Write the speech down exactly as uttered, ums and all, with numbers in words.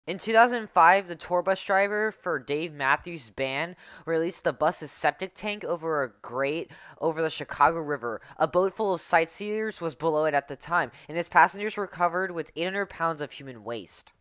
In two thousand five, the tour bus driver for Dave Matthews Band released the bus's septic tank over a grate over the Chicago River. A boat full of sightseers was below it at the time, and its passengers were covered with eight hundred pounds of human waste.